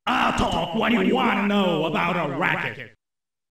I'll talk what you want to know about a racket.